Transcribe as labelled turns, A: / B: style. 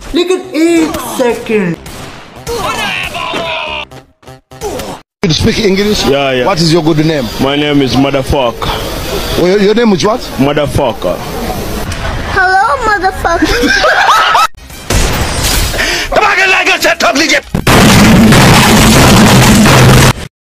A: लेकिन 1 second.
B: You speak English?
C: Yeah.
B: What is your good name?
C: My name is Motherfucker.
B: Oh, your name is what?
C: Motherfucker.
D: Hello, motherfucker.
B: Come on, like I said, talk legit.